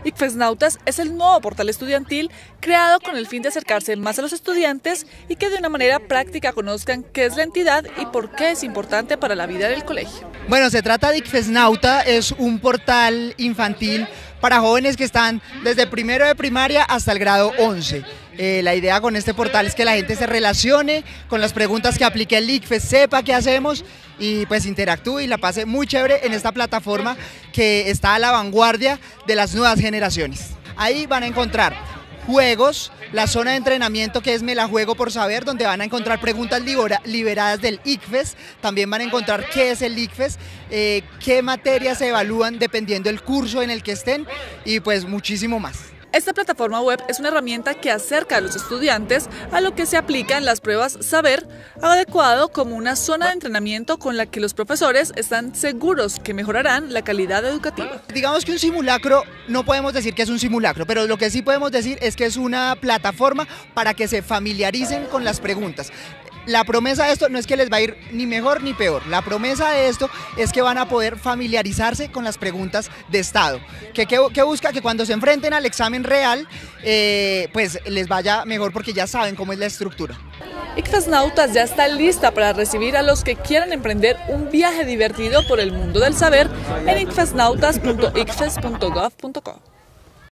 ICFESnautas es el nuevo portal estudiantil creado con el fin de acercarse más a los estudiantes y que de una manera práctica conozcan qué es la entidad y por qué es importante para la vida del colegio. Bueno, se trata de ICFESnauta, es un portal infantil para jóvenes que están desde primero de primaria hasta el grado 11. La idea con este portal es que la gente se relacione con las preguntas que aplique el ICFES, sepa qué hacemos y pues interactúe y la pase muy chévere en esta plataforma que está a la vanguardia de las nuevas generaciones. Ahí van a encontrar juegos, la zona de entrenamiento que es Me la juego por saber, donde van a encontrar preguntas liberadas del ICFES, también van a encontrar qué es el ICFES, qué materias se evalúan dependiendo del curso en el que estén y pues muchísimo más. Esta plataforma web es una herramienta que acerca a los estudiantes a lo que se aplica en las pruebas Saber, adecuado como una zona de entrenamiento con la que los profesores están seguros que mejorarán la calidad educativa. Digamos que un simulacro, no podemos decir que es un simulacro, pero lo que sí podemos decir es que es una plataforma para que se familiaricen con las preguntas. La promesa de esto no es que les va a ir ni mejor ni peor, la promesa de esto es que van a poder familiarizarse con las preguntas de estado, que busca que cuando se enfrenten al examen real, pues les vaya mejor porque ya saben cómo es la estructura. ICFESnautas ya está lista para recibir a los que quieran emprender un viaje divertido por el mundo del saber en icfesnautas.icfes.gov.co.